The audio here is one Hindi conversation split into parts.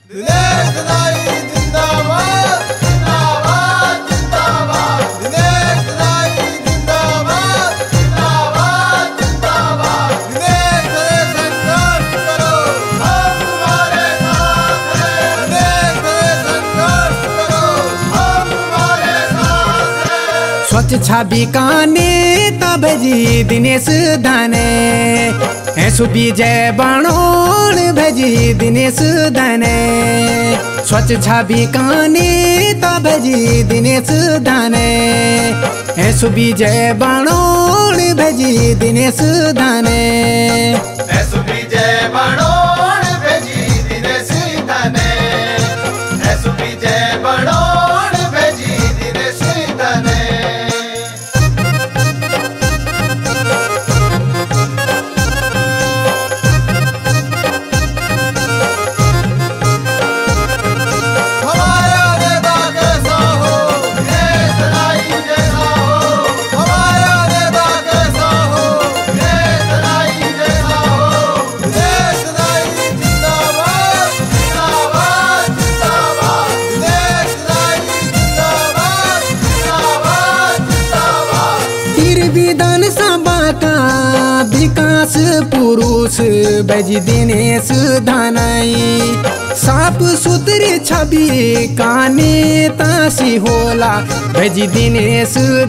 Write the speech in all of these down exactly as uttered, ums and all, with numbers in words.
दिनेश दाई जिंदाबाद जिंदाबाद जिंदाबाद। दिनेश दाई जिंदाबाद जिंदाबाद जिंदाबाद। दिनेश से संघर्ष करो हम तुम्हारे साथ हैं। दिनेश से संघर्ष करो हम तुम्हारे साथ हैं। स्वच्छ छवि का नेता भजी दिनेश दाने सुविजय बाणोण भजी दिनेश दाने। स्वच्छ छवि का नेता भजी दिनेश दाने सुविजय बाणोण भजी दिनेश दाने। सुविजय बाणोण भजी दिनेश दाने। सुविजय बाणोण भजी दिनेश दाने। विधानसभा का विकास पुरुष भजी दिनेश दानाई। साफ सुथरी छवि का नेता सी होला भजी दिनेश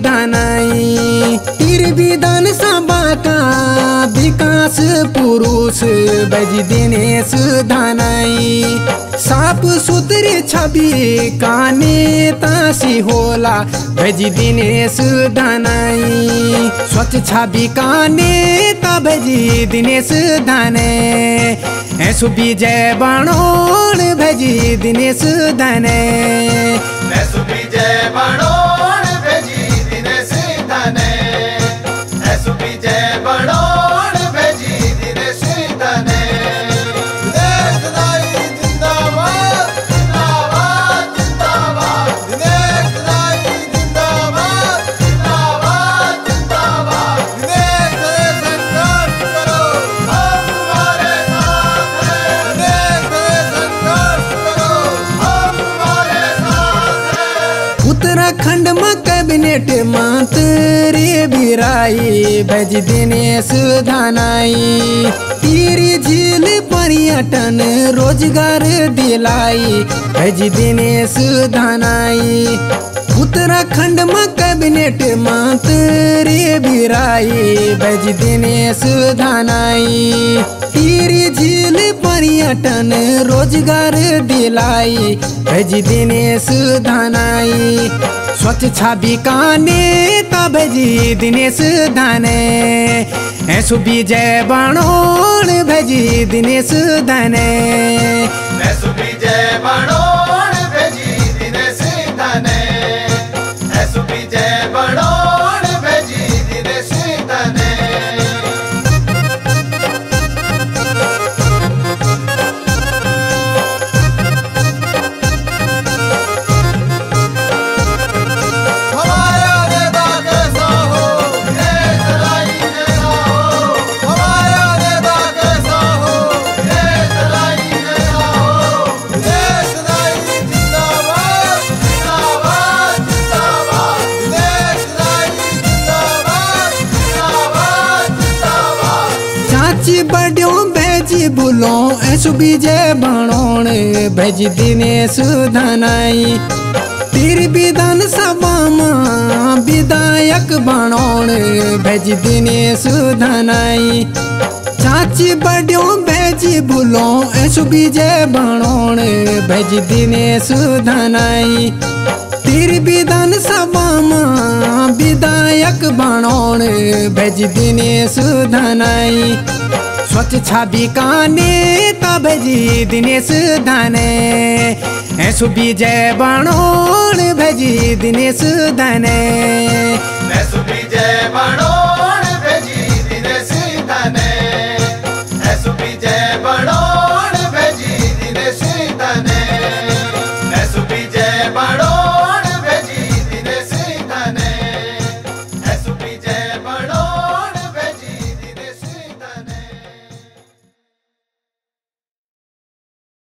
दानाई। तीर विधानसभा का विकास पुरुष भजी दिनेश दानाई। साफ सुथरी छवि का नेता सी होला भजी दिनेश दानाई। स्वच्छ छवि का नेता भजी दिनेश दाने सुविजय बाणोण भजी दिनेश दाने। सुविजय बाणोण भजी दिनेश दाने। सुविजय बाणोण भजी दिनेश दाने। दिनेश दाई जिंदाबाद जिंदाबाद जिंदाबाद। दिनेश दाई जिंदाबाद जिंदाबाद जिंदाबाद। दिनेश से संघर्ष करो हम तुम्हारे साथ हैं। दिनेश से संघर्ष करो हम तुम्हारे साथ हैं। उत्तराखंड में कैबिनेट मंत्री बिराई भज दिनेश दानाई। टिहरी झील पर्यटन रोजगार दिलाई भज दिनेश दानाई। उत्तराखंड में कैबिनेट मंत्री बिराई भज दिनेश दानाई। टिहरी झील पर्यटन रोजगार दिलाई भज दिनेश दानाई। स्वच्छ छवि का नेता भजी दिनेश दाने सुविजय बाणोण भजी दिनेश दाने। सुविजय बाणोण भजी दिनेश दाने। सुविजय बाणोण भजी दिनेश दाने। बड़ो भजी बुलो सुविजय बाणोण भजी दिनेश दानाई। तीर विधानसभा में विधायक बाणोण भजी दिनेश दानाई। चाची बड़ो भजी बुलो सुविजय बाणोण भजी दिनेश दानाई। तीर विधानसभा में विधायक बाणोण भज दिनेश दानाई। स्वच्छ छवि का नेता भजी दिनेश दाने सुविजय बाणोण भजी दिनेश दाने। सुविजय बाणोण